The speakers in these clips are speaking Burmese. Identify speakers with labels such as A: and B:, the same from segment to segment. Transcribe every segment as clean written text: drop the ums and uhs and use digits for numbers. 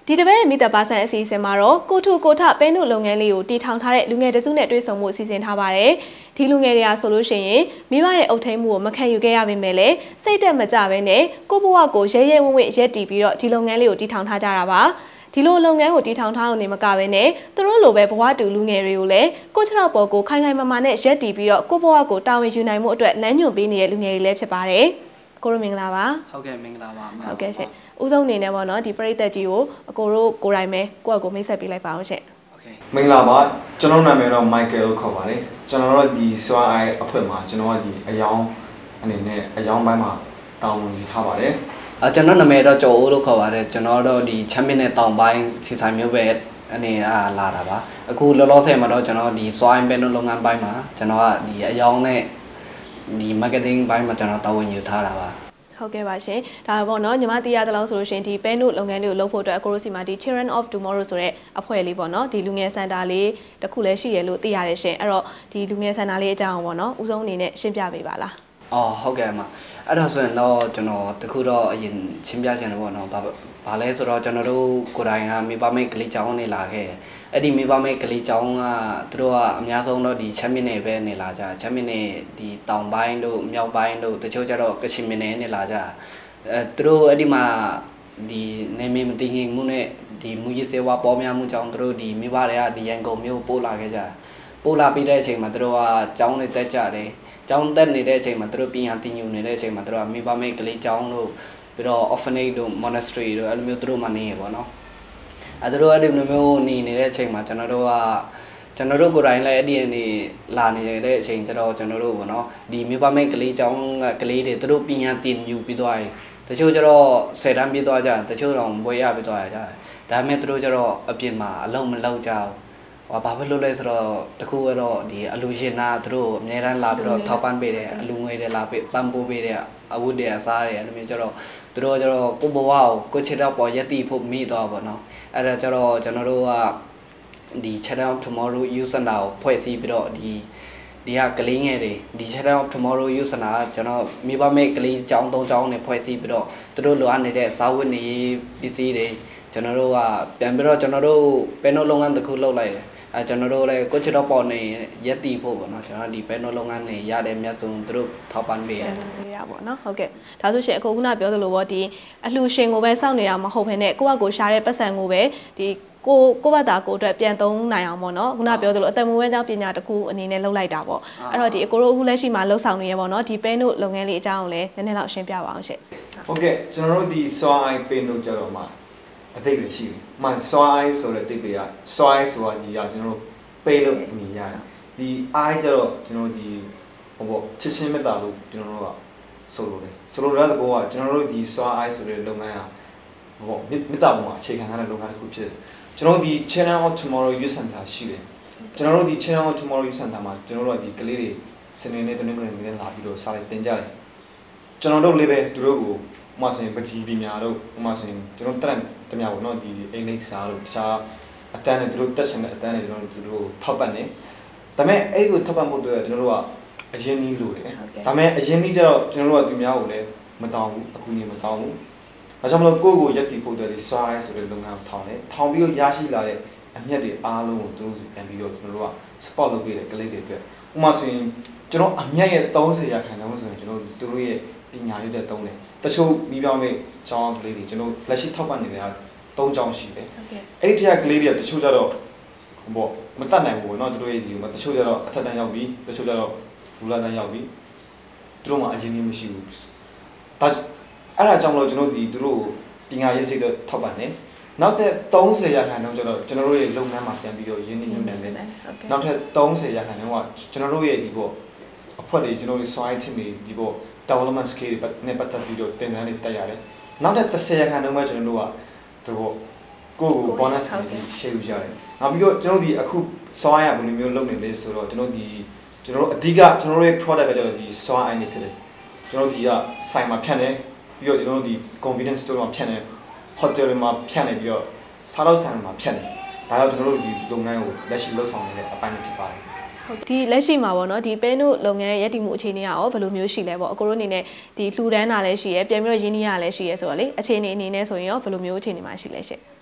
A: ဒီတပည့်မိသားပါဆန်အစီအစဉ်မှာတော့ကိုထုကိုထပဲနုလုပ်ငန်းလေးကိုတည်ထောင်ထားတဲ့လူငယ်တစုနဲ့တွေ့ဆုံမှုအစီအစဉ်ထားပါတယ်ဒီလူငယ်တွေကဆိုလို့ရှိရင်မိဘရဲ့အုပ်ထိန်းမှုကိုမခံယူခဲ့ရပေမဲ့လည်းစိတ်တက်မကြဘဲနဲ့ကိုဘဝကိုရဲရဲဝံ့ဝံ့ရက်တည်ပြီးတော့ဒီလုပ်ငန်းလေးကိုတည်ထောင်ထားကြတာပါဒီလိုလုပ်ငန်းကိုတည်ထောင်ထားအောင်နေမကဘဲနဲ့သူတို့လိုပဲဘဝတူလူငယ်တွေကိုလည်းကိုချတော့ပေါ်ကိုခိုင်ခိုင်မာမာနဲ့ရက်တည်ပြီးတော့ကိုဘဝကိုတာဝန်ယူနိုင်မှုအတွက်လမ်းညွှန်ပေးနေတဲ့လူငယ်တွေလည်းဖြစ်ပါတယ်ကိုရိုမင်္ဂလာပါ
B: ဟုတ်ကဲ့မင်္ဂလာပါ
A: ဟုတ်ကဲ့ရှင်ဦးဆုံးအနေနဲ့ပေါ့နော်ဒီပရိသတ်ကြီးကိုအကိုတို့ကိုယ်တိုင်ပဲကိုယ့်အကိုမိတ်ဆက်ပေးလိုက်ပါအောင်ရှင်
C: โอเคမင်္ဂလာပါကျွန်တော်နာမည်တော့ Michael ခေါ်ပါတယ်ကျွန်တော်တို့ဒီ SWI အဖွဲ့မှာကျွန်တော်ကဒီအယောင်အနေနဲ့အယောင်ပိုင်းမှာတာဝန်ယူထားပါတယ်
B: ကျွန်တော်နာမည်တော့ကျော်ဦးလို့ခေါ်ပါတယ်ကျွန်တော်တို့ဒီ champion နဲ့တောင်ပိုင်းစီဆိုင်မျိုးပဲအနေလာတာပါအခုလောလောဆယ်မှာတော့ကျွန်တော်ဒီ SWI ပဲလုပ်ငန်းပိုင်းမှာကျွန်တော်ကဒီအယောင်နဲ့ဒီ marketing ဘိုင်းမှာကျွန်တော်တာဝန်ယူထားတာပါ
A: ဟုတ်ကဲ့ပါရှင်ဒါပေါ့နော်ညီမတီးရတဲ့လောက်ဆိုလို့ရှင်ဒီပဲနုလုပ်ငန်းလေးကိုလုပ်ဖို့အတွက်အကိုရိုစီမှာဒီ Children of Tomorrow ဆိုတဲ့အဖွဲ့လေးပေါ့နော်ဒီလူငယ်စင်တာလေးတစ်ခုလည်းရှိရလို့သိရတယ်ရှင်အဲ့တော့ဒီလူငယ်စင်တာလေးအကြောင်းပေါ့နော်ဦးဆုံးအနေနဲ့ရှင်းပြပေးပါလား
B: ဟုတ်ကဲ့အမအဲ့ဒါဆိုရင်တော့ကျွန်တော်တခုတော့အရင်ရှင်းပြချင်တယ်ပေါ့နော်ဘာလဲဆိုတော့ကျွန်တော်တို့ကိုယ်တိုင်ကမိဘမိတ်ကလေးကျောင်းနေလာခဲ့အဲ့ဒီမိဘမိတ်ကလေးကျောင်းကသူတို့ကအများဆုံးတော့ဒီချမ်းမြင့်နယ်ပဲနေလာကြချမ်းမြင့်နယ်ဒီတောင်ပိုင်းတို့မြောက်ပိုင်းတို့တချို့ကျတော့ကချင်မြင့်နယ်နေလာကြသူတို့အဲ့ဒီမှာဒီနေမမတည်ငြိမ်မှုနဲ့ဒီမူရစေဝါပေါ်များမှုကြောင့်သူတို့ဒီမိဘတွေကဒီရန်ကုန်မြို့ပို့လာခဲ့ကြပို့လာပြီးတဲ့အချိန်မှာသူတို့ကကျောင်းနေတက်ကြတယ်ကျောင်းတက်နေတဲ့အချိန်မှာသူတို့ပြင်ရတင်ယူနေတဲ့အချိန်မှာသူတို့ကမိဘမိတ်ကလေးကျောင်းတို့ပြီးတော့ orphanage တို့ monastery တို့အဲ့လိုမျိုးသူတို့မှနေရပေါ့နော်အဲ့တို့အဲ့ဒီလိုမျိုးနေနေတဲ့အချိန်မှာကျွန်တော်တို့ကိုယ်တိုင်လည်းအဲ့ဒီအနေလာနေတဲ့အချိန်ကျတော့ကျွန်တော်တို့ပေါ့နော်ဒီမိဘမိတ်ကလေးကျောင်းကကလေးတွေသူတို့ပြင်ရတင်ယူပြီးသွားရင်တချို့ကျတော့10တန်းပြီးသွားကြတချို့တော့ဘွေရပြီးသွားကြဒါပေမဲ့သူတို့ကျတော့အပြင်မှာအလုံးမလောက်ကြဘူးဘာဖြစ်လို့လဲဆိုတော့တခုကတော့ဒီအလူရှင်နာသူတို့အများတန်းလာပြီးတော့ထောက်ပံ့ပေးတယ်အလူငွေတွေလာပေးပံ့ပိုးပေးတယ်အဝတ်တွေအစားတွေအဲ့လိုမျိုးကျတော့သူတို့ကျတော့ကိုဘဝကိုချစ်တော့ပေါ်ရက်တီဖို့မိသွားပါတော့အဲ့ဒါကျတော့ကျွန်တော်တို့ကဒီ Channel of Tomorrow Youth Center ကိုဖွဲ့စည်းပြီးတော့ဒီကကလေးငယ်တွေဒီ Channel of Tomorrow Youth Center ကကျွန်တော်မိဘမိတ်ကလေးကျောင်း၃ကျောင်းနဲ့ဖွဲ့စည်းပြီးတော့သူတို့လိုအပ်နေတဲ့စာဝတ်နေပစ္စည်းတွေကျွန်တော်တို့ကပြန်ပြီးတော့ကျွန်တော်တို့ပဲနိုလုပ်ငန်းတစ်ခုလုပ်လိုက်တယ်ကျွန်တော်တို့လည်းကိုချစ်တော့ပေါ်နေရက်တီဖို့ပေါ့နော်ကျွန်တော်ဒီပဲနိုလုပ်ငန်းနေရတဲ့မြတ်ဆုံးသူတို့ထောက်ပံ့ပေးရတယ်
A: ရပါတော့ဟုတ်ကဲ့ဒါဆိုရှင်အခုခုနပြောသလိုပေါ့ဒီအလှရှင်ကိုပဲစောင့်နေတာမဟုတ်ဘဲနဲ့ကိုယ့်ဘက်ကိုရှားတဲ့ပတ်စံကိုပဲဒီကိုယ့်ဘက်သားကိုအတွက်ပြန်သုံးနိုင်အောင်ပေါ့နော်ခုနပြောသလိုအသက်မွေးဝမ်းကြောင်းပညာတစ်ခုအနေနဲ့လုပ်လိုက်တာပေါ့အဲ့တော့ဒီအကိုတို့အခုလက်ရှိမှာလှုပ်ဆောင်နေရပေါ့နော်ဒီပဲနိုလုပ်ငန်းလေးအကြောင်းကိုလည်းနည်းနည်းလောက်ရှင်းပြပါအောင်ရှင်
C: ဟုတ်ကဲ့ကျွန်တော်တို့ဒီ SWI ပဲနိုကြတော့မှအသိတွေရှိတယ်။မှ SWI ဆိုတဲ့တိတ်တွေက SWI ဆိုတာဒီကကျွန်တော်တို့ပေးလို့မြင်ရတယ်။ဒီ I ကျတော့ကျွန်တော်ဒီဟိုပေါ့ချစ်ချင်းမေတ္တာလို့ကျွန်တော်တို့ကဆိုလိုတယ်။ဆိုလိုတဲ့ကောကကျွန်တော်တို့ဒီ SWI ဆိုတဲ့လုပ်ငန်းကဟိုပေါ့မေတ္တာပေါ်မှာအခြေခံထားတဲ့လုပ်ငန်းတစ်ခုဖြစ်တယ်။ကျွန်တော်ဒီ Channel of Tomorrow Youth Center ရှိတယ်။ကျွန်တော်တို့ဒီ Channel of Tomorrow Youth Center မှာကျွန်တော်တို့ကဒီကလေးတွေစနေနေ့တနင်္ဂနွေနေ့လာပြီးတော့စာလိုက်တင်ကြတယ်။ကျွန်တော်တို့လေးပဲသူတို့ကိုဥမာဆိုရင်ပကြီးပညာတို့ဥမာဆိုရင်ကျွန်တော်တက်တများပေါ့နော်ဒီအင်္ဂလိပ်စာတို့တခြားအတန်းနဲ့သူတို့တက်ချင်တဲ့အတန်းနဲ့ကျွန်တော်တို့ထောက်ပံ့နေဒါပေမဲ့အဲ့ဒီကိုထောက်ပံ့ဖို့အတွက်ကျွန်တော်တို့ကအရင်နည်းလိုတယ်ဒါပေမဲ့အရင်နည်းကျတော့ကျွန်တော်တို့ကသူများကိုလည်းမတောင်းဘူးအခုနေမတောင်းဘူးဒါကြောင့်မလို့ကိုယ့်ကိုရက်တီဖို့အတွက်ဒီ SWI ဆိုတဲ့လုပ်ငန်းကိုထောင်တယ်ထောင်ပြီးတော့ရရှိလာတဲ့အမြတ်တွေအားလုံးကိုသူတို့ပြန်ပြီးတော့ကျွန်တော်တို့က support လုပ်ပေးတယ်ကလေးတွေအတွက်ဥမာဆိုရင်ကျွန်တော်အမြတ်ရဲ့30%ရာခိုင်နှုန်းဆိုရင်ကျွန်တော်သူတို့ရဲ့ပညာရေးတွေတုံးတယ်တချို့မိပြောင်းမဲ့ကျောင်းကလေးတွေကျွန်တော်လက်ရှိထောက်ပံ့နေတဲ့3ကျောင်းရှိတယ်အဲ့ဒီတရားကလေးတွေကတချို့ကျတော့ဘောမတတ်နိုင်ဘူးเนาะသူတို့ရဲ့ဒီမှာတချို့ကျတော့အထက်တန်းရောက်ပြီတချို့ကျတော့ဘူလာတန်းရောက်ပြီသူတို့မှအရင်ကြီးမရှိဘူးဒါအဲ့ဒါကြောင့်မလို့ကျွန်တော်ဒီသူတို့ပညာရေးစိတ်တော့ထောက်ပံ့တယ်နောက်ထပ်30%ရာခိုင်နှုန်းကျတော့ကျွန်တော်တို့ရဲ့လုပ်ငန်းမှာပြန်ပြီးတော့ရင်းနှီးမြှုပ်နှံတယ်နောက်ထပ်30%ရာခိုင်နှုန်းကကျွန်တော်တို့ရဲ့ဒီပေါ့အဖွဲ့တွေကျွန်တော်တို့ SWI team တွေဒီပေါ့ development scale နဲ့ပတ်သက်ပြီးတော့တင်တန်းတွေတက်ရတယ်နောက်ထပ်30%ရာခိုင်နှုန်းပဲကျွန်တော်တို့ကဒီပေါ့ကို bonus တွေရှယ်ယူကြတယ်နောက်ပြီးတော့ကျွန်တော်ဒီအခု SWI ရဘယ်လိုမျိုးလုပ်နေလဲဆိုတော့ကျွန်တော်အဓိကကျွန်တော်ရဲ့ product ကကျတော့ဒီ SWI နေဖြစ်တယ်ကျွန်တော်ဒီကဆိုင်မှာဖြန့်တယ်ပြီးတော့ကျွန်တော်ဒီ convenience store မှာဖြန့်တယ် hotel တွေမှာဖြန့်တယ်ပြီးတော့စားတော့ဆိုင်မှာဖြန့်တယ်ဒါကြောင့်ကျွန်တော်တို့ဒီလုပ်ငန်းကိုလက်ရှိလုပ်ဆောင်နေတဲ့အပိုင်းဖြစ်ပါတယ်
A: ဒီလက်ရှိမှာပေါ့နော်ဒီပဲနိုလုပ်ငန်းရဲ့တည်မှုအခြေအနေကရောဘယ်လိုမျိုးရှိလဲပေါ့အကိုတို့အနေနဲ့ဒီလှူဒန်းတာလည်းရှိရပြန်ပြီးတော့ရင်းနှီးရလည်းရှိရဆိုတော့လေအခြေအနေအနေနဲ့ဆိုရင်ရောဘယ်လိုမျိုးအခြေအနေမှာရှိလဲရှင့်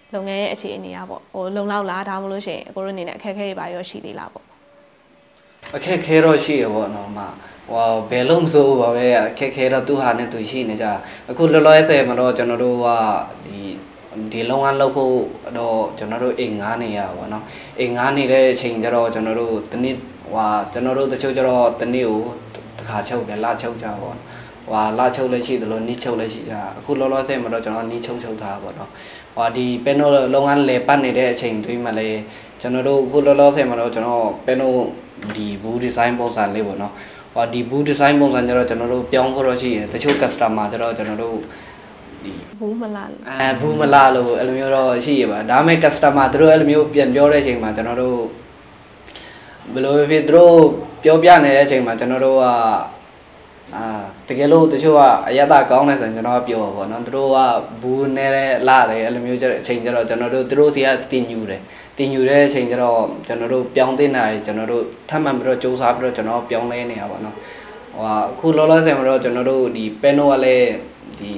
A: လုပ်ငန်းရဲ့အခြေအနေอ่ะပေါ့ဟိုလုံလောက်လားဒါမှမဟုတ်ရှင်ကိုရိုအနေနဲ့အခက်အခဲတွေပါရောရှိသေးလားပေါ့
B: အခက်ခဲတော့ရှိရပေါ့နော်မဟိုဘယ်လုံးဆိုပါပဲအခက်ခဲတော့သူ့ဟာနဲ့သူရှိနေကြအခုလောလောဆယ်မှာတော့ကျွန်တော်တို့ကဒီလုံအောင်လုပ်ဖို့တော့ကျွန်တော်တို့အိမ်9နေရပါတော့အိမ်9နေတဲ့အချိန်ကျတော့ကျွန်တော်တို့တနည်းကျွန်တော်တို့တချို့ကျတော့တနည်းကိုတစ်ခါချုပ်တယ်လာချုပ်ကြပေါ့လာချုပ်လည်းရှိတယ်လို့နီးချုပ်လည်းရှိကြအခုလောလောဆယ်မှာတော့ကျွန်တော်နီးချုပ်ထားပါတော့ဒီပင်နိုလုံအောင်လေပတ်နေတဲ့အချိန်တွေမှာလည်းကျွန်တော်တို့အခုလောလောဆယ်မှာတော့ကျွန်တော်ပင်နိုဒီဘူးဒီဇိုင်းပုံစံလေးပေါ့နော်ဒီဘူးဒီဇိုင်းပုံစံကျတော့ကျွန်တော်တို့ပြောင်းဖို့တော့ရှိတယ်တချို့ customer ကျတော့ကျွန်တော်တို့ဒီ
A: ဘူးမလား
B: ဘူးမလားလို့အဲ့လိုမျိုးတော့ရှိရပါဒါပေမဲ့ customer တို့အဲ့လိုမျိုးပြန်ပြောတဲ့အချိန်မှာကျွန်တော်တို့ဘယ်လိုဖြစ်သူတို့ပြောပြနေတဲ့အချိန်မှာကျွန်တော်တို့ကတကယ်လို့တချို့ကအရသာကောင်းနေဆိုရင်ကျွန်တော်ကပြောပါတော့သူတို့ကဘူးနဲ့လာတယ်အဲ့လိုမျိုးအချိန်ကျတော့ကျွန်တော်တို့သူတို့စီကတင်ယူတဲ့အချိန်ကျတော့ကျွန်တော်တို့ပြောင်းတင်တာကျွန်တော်တို့ထပ်မှန်ပြီးတော့စူးစမ်းပြီးတော့ကျွန်တော်ပြောင်းလဲနေရပါတော့အခုလောလောဆယ်မှာတော့ကျွန်တော်တို့ဒီပန်နိုကလည်းဒီ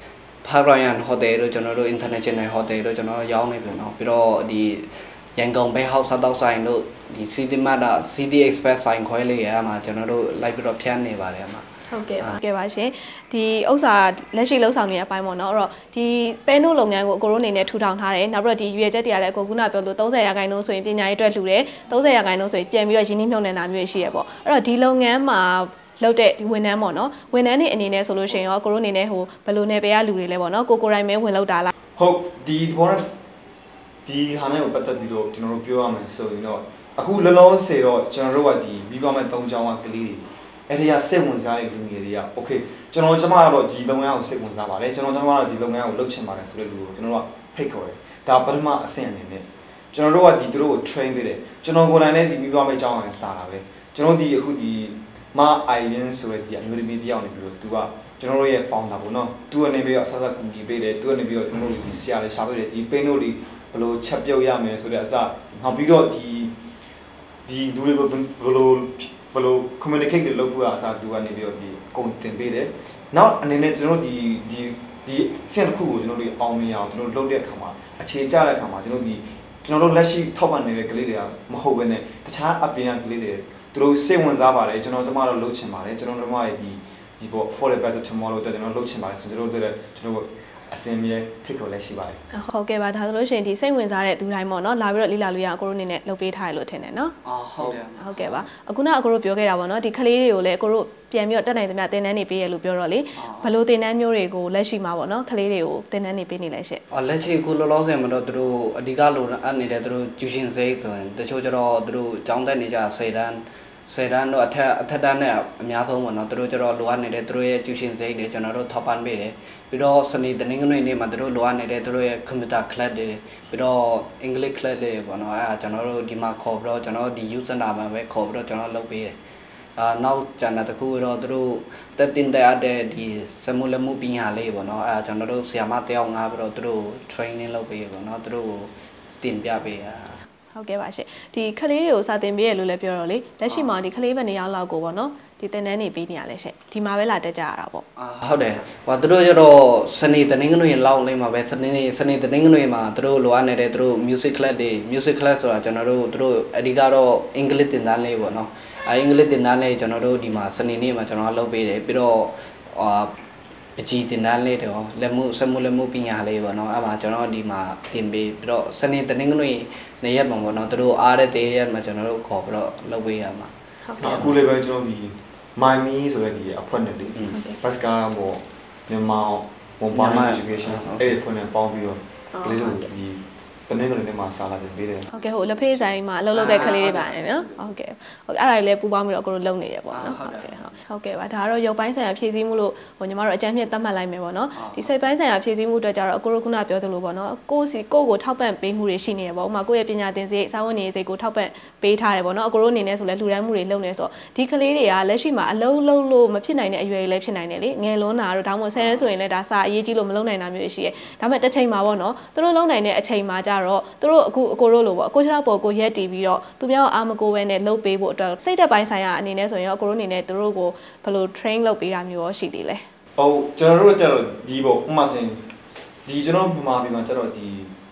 B: Parayan Hotel တို့ကျွန်တော်တို့ International Hotel တို့ကျွန်တော်ရောင်းနေပြီเนาะပြီးတော့ဒီရန်ကုန်ဘဲ House စားတော့ဆိုင်တို့ဒီ City Mart City Express ဆိုင်ခွဲလေးရမှာကျွန်တော်တို့လိုက်ပြီးတော့ဖြန်းနေပါတယ်အမ
A: ဟုတ်ကဲ့ပါရှင်ဒီဥစ္စာလက်ရှိလှုပ်ဆောင်နေတဲ့အပိုင်းပေါ့နော်အဲ့တော့ဒီပဲနို့လုပ်ငန်းကိုအကိုတို့အနေနဲ့ထူထောင်ထားတယ်နောက်ပြီးတော့ဒီရွေချက်တွေကလည်းအကိုခုနပြောလို့30%ဆိုရင်ပညာရေးအတွက်လှူတယ်30%ဆိုရင်ပြန်ပြီးတော့ရင်းနှီးမြှုပ်နှံတာမျိုးရှိရပေါ့အဲ့တော့ဒီလုပ်ငန်းမှာလောက်တဲ့ဒီဝန်ထမ်းပေါ့နော်ဝန်ထမ်းတွေအနေနဲ့ဆိုလို့ရှိရင်ရောကိုရိုအနေနဲ့ဟိုဘယ်လိုနယ်ပယ်ကလူတွေလဲပေါ့နော်ကိုရိုင်းမဲဝင်လောက်တာလား
C: ဟုတ်ဒီဘောဒီဟာနဲ့ကိုပတ်သက်ပြီးတော့ကျွန်တော်တို့ပြောရမယ်ဆိုရင်တော့အခုလောလောဆယ်တော့ကျွန်တော်တို့ကဒီမိဘမဲ့3ချောင်းကကလေးတွေအဲ့ဒီကစိတ်ဝင်စားတဲ့လူငယ်တွေကโอเคကျွန်တော်ကျမကတော့ဒီလုပ်ငန်းကိုစိတ်ဝင်စားပါတယ်ကျွန်တော်ကတော့ဒီလုပ်ငန်းကိုလုပ်ချင်ပါတယ်ဆိုတဲ့လူကိုကျွန်တော်တို့ကဖိတ်ခေါ်တယ်ဒါပထမအဆင့်အနေနဲ့ကျွန်တော်တို့ကဒီသူတို့ကို train ပေးတယ်ကျွန်တော်ကိုယ်တိုင်လည်းဒီမိဘမဲ့ကျောင်းအောင်လာတာပဲကျွန်တော်ဒီအခုဒီမအိုင်လင်းဆိုတဲ့ဒီအမျိုးသမီးတယောက်နေပြီးတော့သူကကျွန်တော်တို့ရဲ့ founder ပေါ့နော်သူကနေပြီးတော့အစကူညီပေးတယ်သူကနေပြီးတော့ကျွန်တော်တို့ဒီဆရာလေးရှာပေးတယ်ဒီ paint တို့ဒီဘယ်လိုချက်ပြုတ်ရမယ်ဆိုတဲ့အစနောက်ပြီးတော့ဒီလူတွေကိုဘယ်လို communicate လုပ်ဖို့အစသူကနေပြီးတော့ဒီကုန်တင်ပေးတယ်နောက်အနေနဲ့ကျွန်တော်တို့ဒီဆင့်တစ်ခုကိုကျွန်တော်တို့အောင်မြင်အောင်ကျွန်တော်တို့လုပ်တဲ့အခါမှာအခြေကျတဲ့အခါမှာကျွန်တော်တို့လက်ရှိထောက်ပံ့နေတဲ့ကလေးတွေကမဟုတ်ဘဲနဲ့တခြားအပြင်ကကလေးတွေသူတို့စိတ်ဝင်စားပါတယ်ကျွန်တော်တို့လှုပ်ချင်ပါတယ်ကျွန်တော်တို့ရဲ့ဒီပေါ့ for the better tomorrow တို့ကျွန်တော်လှုပ်ချင်ပါတယ်ဆိုကျွန်တော်တို့အစင်မြဲဖိတ်ခေါ်လက်ရှိပါတယ်
A: ဟုတ်ကဲ့ပါဒါဆိုလို့ရှိရင်ဒီစိတ်ဝင်စားတဲ့သူတိုင်းပေါ့နော်လာပြီးတော့လေ့လာလို့ရအကိုတို့အနေနဲ့လုပ်ပေးထားရလို့ထင်တယ်နော်
B: ဟုတ်
A: ကဲ့ပါအခုနအကိုတို့ပြောခဲ့တာပေါ့နော်ဒီကလေးတွေကိုလည်းအကိုတို့ပြန်ပြီးတော့တက်နိုင်သမျှသင်တန်းနေပေးရလို့ပြောတော့လေဘယ်လိုသင်တန်းမျိုးတွေကိုလက်ရှိမှာပေါ့နော်ကလေးတွေကိုသင်တန်းနေပေးနေလဲရှင့်
B: လက်ရှိအခုလောလောဆယ်မှာတော့သူတို့အဓိကလိုအပ်နေတဲ့သူတို့ tuition စိတ်ဆိုရင်တချို့ကျတော့သူတို့ကျောင်းတက်နေကြ10တန်းတော့အထက်တန်းနဲ့အများဆုံးပေါ့နော်သူတို့ကျတော့လိုအပ်နေတဲ့သူတို့ရဲ့ tuition စိတ်တွေကျွန်တော်တို့ထောက်ပံ့ပေးတယ်ပြီးတော့စနေတနင်္ဂနွေနေ့မှာသူတို့လိုအပ်နေတဲ့သူတို့ရဲ့ computer class တွေပြီးတော့ English class တွေပေါ့နော်အဲကျွန်တော်တို့ဒီမှာခေါ်ပြီးတော့ကျွန်တော်ဒီ user နာမှာပဲခေါ်ပြီးတော့ကျွန်တော်လုပ်ပေးတယ်နောက်ကျန်တဲ့တစ်ခုတော့သူတို့တက်တင်တဲ့ဒီစမူလမှုပညာလေးပေါ့နော်အဲကျွန်တော်တို့ဆရာမတယောက်ငါပြီးတော့သူတို့ training လုပ်ပေးပေါ့နော်သူတို့တင်ပြပေး
A: ဟုတ်ကဲ့ပါရှင်ဒီကလေးတွေကိုစာသင်ပေးရလို့လည်းပြောတော့လေလက်ရှိမှာဒီကလေးပဲနေရောက်လောက်ကိုပေါ့နော်ဒီသင်တန်းနေပေးနေရလဲရှင်ဒီမှာပဲလာတက်ကြရတာပေါ့
B: ဟုတ်တယ်သူတို့ကျတော့စနေတနင်္ဂနွေလောက်လေးမှာပဲစနေတနင်္ဂနွေမှာသူတို့လိုအပ်နေတဲ့သူတို့ music class ဆိုတာကျွန်တော်တို့သူတို့အဓိကတော့အင်္ဂလိပ်သင်တန်းလေးပေါ့နော်အင်္ဂလိပ်သင်တန်းလေးကျွန်တော်တို့ဒီမှာစနေနေ့မှာကျွန်တော်လုပ်ပေးတယ်ပြီးတော့ပကြီးတင်တန်းလေးတော့လက်မှုပညာလေးပေါ့နော်အဲ့မှာကျွန်တော်ဒီမှာတင်ပေးပြီးတော့စနေတနင်္ဂနွေနေ့ရက်မှာပေါ့နော်သူတို့အားတဲ့တေးရက်မှာကျွန်တော်တို့ခေါ်ပြီးတော့လုပ်ပေးရမှာ
C: အခုလေးပဲကျွန်တော်ဒီမိုင်မီဆိုတဲ့ဒီအဖွဲ့နဲ့လေဘတ်စကာပေါ့မြန်မာ education အဲ့ဒီဖွဲ့နဲ့ပေါင်းပြီးတော့ကလေးတို့ဒီတနေ့ကလေးမှာစာလာတင်ပေးတယ်
A: ဟုတ်ကဲ့ဟိုလက်ဖေးဆိုင်မှာအလုပ်လုပ်တဲ့ကလေးတွေပါတယ်နော်ဟုတ်ကဲ့အဲ့ဒါတွေလည်းပူပေါင်းပြီးတော့ကိုတို့လုပ်နေတယ်ပေါ့နော်ဟုတ်ကဲ့ပါဒါကတော့ရုပ်ပိုင်းဆိုင်ရာဖြည့်ဆည်းမှုလို့ဟိုညီမတို့အကြမ်းဖြင့်သတ်မှတ်လိုက်မယ်ပေါ့နော်ဒီစိတ်ပိုင်းဆိုင်ရာဖြည့်ဆည်းမှုအတွက်ကြတော့ကိုတို့ခုနပြောသလိုပေါ့နော်ကိုကိုထောက်ပံ့ပေးမှုတွေရှိနေတယ်ပေါ့ဥပမာကိုရဲ့ပညာသင်စရိတ်စာဝန်နေစရိတ်ကိုထောက်ပံ့ပေးထားတယ်ပေါ့နော်ကိုတို့အနေနဲ့ဆိုလဲလှူဒန်းမှုတွေလုပ်နေဆိုဒီကလေးတွေကလက်ရှိမှာအလုံးလုံးလို့မဖြစ်နိုင်တဲ့အရွယ်တွေလည်းဖြစ်နိုင်တယ်လေငယ်လွန်းတာတို့ဒါမှမဟုတ်ဆယ်ဆိုရင်လည်းဒါစာအရေးကြီးလို့မလုပ်နိုင်တာမျိုးရှိရဲဒါပေမဲ့တစ်ချိန်မှာပေါ့နော်သူတို့လုပ်နိုင်တဲ့အချိန်မှာကြတော့သူတို့အခုအကိုတို့လိုပေါ့ကိုချောက်ပေါ်ကိုရက်တီးပြီးတော့သူများအားမကိုပဲနဲ့လှုပ်ပေးဖို့အတွက်စိတ်သက်ပိုင်းဆိုင်ရာအနေနဲ့ဆိုရင်ရောအကိုတို့အနေနဲ့သူတို့ကိုဘယ်လို train လုပ်ပေးတာမျိုးရောရှိသေးလဲ
C: ဟုတ်ကျွန်တော်တို့ကျတော့ဒီပေါ့ဥပမာဆိုရင်ဒီကျွန်တော်မြန်မာပြည်မှာကျတော့ဒီ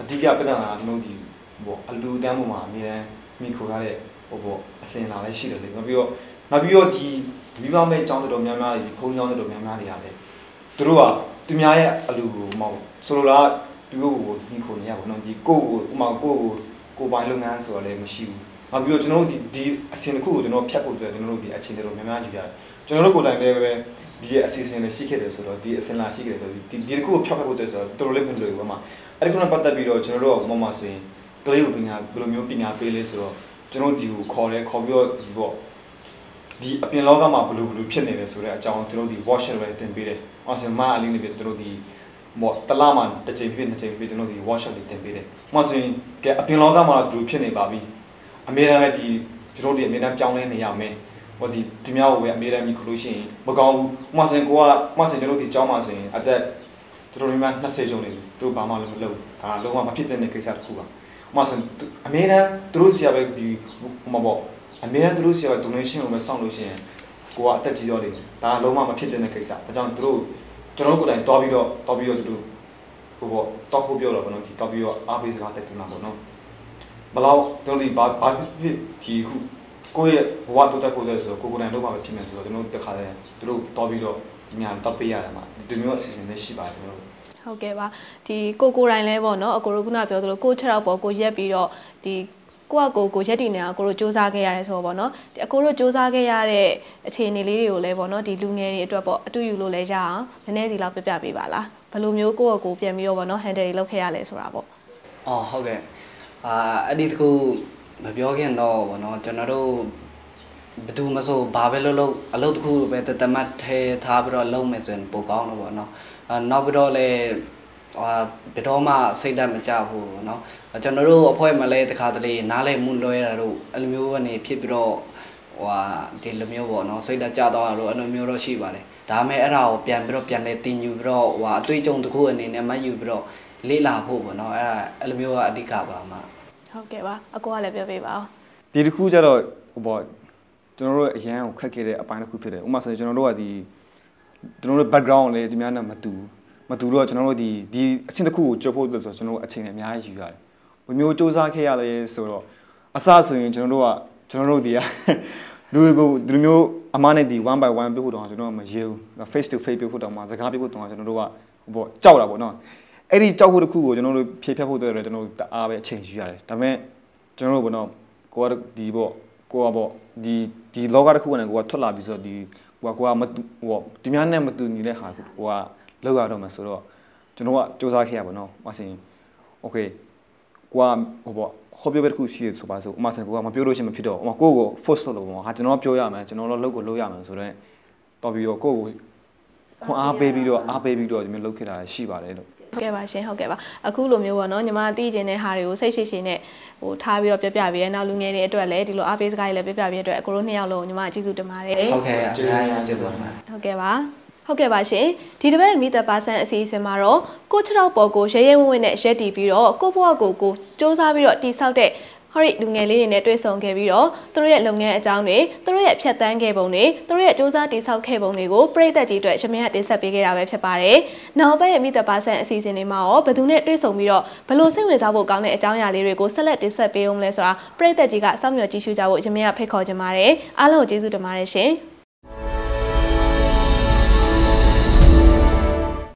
C: ဒီကပြဿနာကျွန်တော်ဒီပေါ့အလူတန်းပေါ်မှာအမြဲတမ်းမိခိုရတဲ့ဟိုပေါ့အစင်လာလည်းရှိတယ်လေနောက်ပြီးတော့ဒီမိဘမဲ့ကျောင်းတော်များများတွေဖုန်းကျောင်းတော်များများတွေရတယ်သူတို့ကသူများရဲ့အလူကိုမဟုတ်ဆိုလိုလားသူတို့ကိုမိခိုနေရပါတော့ဒီကိုဥမာကိုပိုင်လုပ်ငန်းဆိုတော့လည်းမရှိဘူးနောက်ပြီးတော့ကျွန်တော်တို့ဒီအစင်တစ်ခုကိုကျွန်တော်ဖြတ်ဖို့အတွက်ကျွန်တော်တို့ဒီအချိန်တော်များများယူရတယ်ကျွန်တော်တို့ကိုယ်တိုင်လည်းပဲဒီအစီအစဉ်လေးရှိခဲ့တယ်ဆိုတော့ဒီအစင်လာရှိခဲ့တယ်ဆိုတော့ဒီတစ်ခုကိုဖြတ်ဖို့အတွက်ဆိုတော့တော်တော်လေးမလွယ်ဘူးမှာအဲ့ဒီခုနပတ်သက်ပြီးတော့ကျွန်တော်တို့ကမမဆိုရင်ကလေးကိုပညာဘယ်လိုမျိုးပညာပေးလဲဆိုတော့ကျွန်တော်ဒီကိုခေါ်ပြီးတော့ဒီပေါ့ဒီအပြင်လောကမှာဘယ်လိုဖြစ်နေလဲဆိုတဲ့အကြောင်းကျွန်တော်ဒီ workshop လေးသင်ပေးတယ်။အော်ဆင်မအလေးနေပြီးကျွန်တော်ဒီပေါ့တလားမှတစ်ချိန်ဖြစ်နှစ်ချိန်ဖြစ်ကျွန်တော်ဒီ workshop လေးသင်ပေးတယ်။မှဆိုရင်ကဲအပြင်လောကမှာတော့ဘယ်လိုဖြစ်နေပါပြီ။အမေရိကန်လည်းဒီကျွန်တော်ဒီအမေရိကန်ပြောင်းလဲနေရမယ်။ဟောဒီများကိုပဲအမေရိကန်မိခလို့ရှိရင်မကောင်းဘူး။မှဆိုရင်မှဆိုရင်ကျွန်တော်ဒီကျောင်းမှာဆိုရင်အသက်ကျွန်တော်ဒီမှာ20ကျော်နေပြီ။သူဘာမှလည်းမလုပ်ဘူး။ဒါလုံးဝမဖြစ်တဲ့ကိစ္စတစ်ခုပါ။မှဆိုရင်အမေရိကန်သူတို့ဆီကပဲဒီမပေါ့အမေရိကန်သူတို့ဆီက donation ကိုပဲစောင့်လို့ရှိရင်ကိုကအသက်ကြီးတော့တယ်ဒါလုံးဝမဖြစ်တဲ့ကိစ္စဒါကြောင့်သူတို့ကျွန်တော်တို့ကိုယ်တိုင်တွားပြီးတော့သူတို့ဟိုပေါ့တောက်ဖို့ပြောတော့ဗောနော်ဒီတွားပြီးတော့အားပေးစကားတက်တူလာဗောနော်ဘလောက်တို့ဒီဘာဖြစ်ဒီခုကိုယ့်ရဲ့ဘဝတိုးတက်ဖို့လဲဆိုကိုယ်တိုင်လုံးဝမဖြစ်မယ်ဆိုတော့ကျွန်တော်တို့တစ်ခါတည်းသူတို့တွားပြီးတော့ညာတောက်ပေးရတယ်မှာဒီမျိုးအစီအစဉ်လေးရှိပါတယ်ကျွန်တော်တို့
A: ဟုတ်ကဲ့ပါဒီကိုတိုင်းလဲပေါ့နော်အကိုတို့ခုနပြောသလိုကို6ရောက်ပေါ့ကိုရက်ပြီးတော့ဒီကိုရက်တည်နေတာကိုတို့စူးစမ်းခဲ့ရတယ်ဆိုတော့ဗောနော်ဒီအကိုတို့စူးစမ်းခဲ့ရတဲ့အခြေအနေလေးတွေကိုလည်းဗောနော်ဒီလူငယ်တွေအတွက်ပေါ့အတူယူလို့လဲရအောင်နည်းနည်းစီလောက်ပြပြပေးပါလားဘယ်လိုမျိုးကိုပြန်ပြီးတော့ဗောနော် handle တွေလုပ်ခဲ့ရလဲဆိုတာပေါ့
B: အော်ဟုတ်ကဲ့အဲ့ဒီတခုမပြောခင်တော့ဗောနော်ကျွန်တော်တို့ဘယ်သူမဆိုဘာပဲလုပ်အလုပ်တစ်ခုပဲတမတ်ထဲထားပြီးတော့လုပ်မယ်ဆိုရင်ပိုကောင်းတော့ဗောနော်နောက်ပြီးတော့လည်းဘယ်တော့မှစိတ်ဓာတ်မကြဘူးเนาะကျွန်တော်တို့အဖွဲ့မှာလည်းတခါတလေနားလဲမှုလွှဲတာတို့အဲ့လိုမျိုးကနေဖြစ်ပြီးတော့ဒီလိုမျိုးပေါ့เนาะစိတ်ဓာတ်ကြတော့လို့အဲ့လိုမျိုးတော့ရှိပါတယ်ဒါပေမဲ့အဲ့ဒါကိုပြန်လဲတင်ယူပြီးတော့အတွေ့အကြုံတစ်ခုအနေနဲ့မှယူပြီးတော့လေ့လာဖို့ပေါ့เนาะအဲ့လိုမျိုးကအဓိကပါမှာ
A: ဟုတ်ကဲ့ပါအကိုကလည်းပြောပြပါဦး
C: ဒီတစ်ခုကျတော့ဟိုပေါ့ကျွန်တော်တို့အရန်ကိုခက်ခဲ့တဲ့အပိုင်းတစ်ခုဖြစ်တယ်ဥပမာဆိုရင်ကျွန်တော်တို့ကကျွန်တော်တို့ background လည်းဒီများနဲ့မတူတော့ကျွန်တော်တို့ဒီအချင်းတစ်ခုကိုကြောက်ဖို့လို့ဆိုကျွန်တော်တို့အချိန်နဲ့အများကြီးယူရတယ်။ဘယ်မျိုးစူးစမ်းခဲ့ရလဲဆိုတော့အစဆိုရင်ကျွန်တော်တို့ဒီလူတွေကိုဒီမျိုးအမားနဲ့ဒီ one by one ပြဖို့တော့ကျွန်တော်ကမရေဘူး။ face to face ပြဖို့တော့မှစကားပြဖို့တော့ကျွန်တော်တို့ကဟိုပေါ့ကြောက်တာပေါ့နော်။အဲ့ဒီကြောက်ဖို့တစ်ခုကိုကျွန်တော်တို့ဖြေဖြတ်ဖို့တော့ကျွန်တော်တို့တအားပဲအချိန်ယူရတယ်။ဒါပေမဲ့ကျွန်တော်တို့ပေါ့နော်ကိုကဒီလောကတစ်ခုကနေကိုကထွက်လာပြီးဆိုတော့ဒီကိုကမဟိုဒီများနဲ့မတူညီတဲ့ဟာကိုကလောက်ရတော့မှာဆိုတော့ကျွန်တော်ကစူးစမ်းခဲ့ရပါတော့။မဆင်โอเคကိုကဟိုပေါ့ဟောပြောပဲတစ်ခုရှိရဆိုပါစို့။မဆင်ကိုကမပြောလို့ရှိရင်မဖြစ်တော့။ကိုကို force လုပ်လို့ပေါ့။ဟာကျွန်တော်ပြောရမယ်ကျွန်တော်တို့လုပ်ကိုလုပ်ရမယ်ဆိုတော့တော်ပြီးတော့ကိုကိုခွန်အားပေးပြီးတော့ဒီမျိုးလုပ်ခဲ့တာရှိပါတယ်လို့
A: ဟုတ်ကဲ့ပါရှင်ဟုတ်ကဲ့ပါအခုလိုမျိုးပေါ့နော်ညီမသိကျင်တဲ့ဟာတွေကိုစိတ်ရှိနဲ့ဟိုထားပြီးတော့ပြပြပြီးနောက်လူငယ်တွေအတွက်လည်းဒီလိုအားပေးစကားတွေလည်းပြပြပြီးအတွက်အကိုတို့နှစ်ယောက်လုံးညီမကျေးဇူးတင်ပါတယ်
B: ဟုတ်ကဲ့ကျေးဇူးတင်ပါတယ်
A: ဟုတ်ကဲ့ပါဟုတ်ကဲ့ပါရှင်ဒီတစ်ပတ်မိသက်ပါဆန်အစီအစဉ်မှာတော့ကို6ရောက်ပေါ်ကိုရဲဝံ့ဝံ့နဲ့ရက်တီပြီးတော့ကိုဘွားကိုစ조사ပြီးတော့တိဆောက်တဲ့ဟောဒီလူငယ်လေးတွေနဲ့တွေ့ဆုံခဲ့ပြီးတော့သူတို့ရဲ့လုပ်ငန်းအကြောင်းတွေသူတို့ရဲ့ဖြတ်တန်းခဲ့ပုံတွေသူတို့ရဲ့စူးစမ်းတည်ဆောက်ခဲ့ပုံတွေကိုပရိသတ်ကြီးအတွက်ရမင်းကတင်ဆက်ပေးခဲ့တာပဲဖြစ်ပါတယ်။နောက်ပတ်ရဲ့မိသက်ပါဆန်အစီအစဉ်တွေမှာရောဘယ်သူနဲ့တွေ့ဆုံပြီးတော့ဘယ်လိုစိတ်ဝင်စားဖို့ကောင်းတဲ့အကြောင်းအရာလေးတွေကိုဆက်လက်တင်ဆက်ပေးအောင်လဲဆိုတာပရိသတ်ကြီးကစောင့်မျှော်ကြည့်ရှုကြဖို့ရမင်းကဖိတ်ခေါ်ချင်ပါတယ်။အားလုံးကိုကျေးဇူးတင်ပါတယ်ရှင်။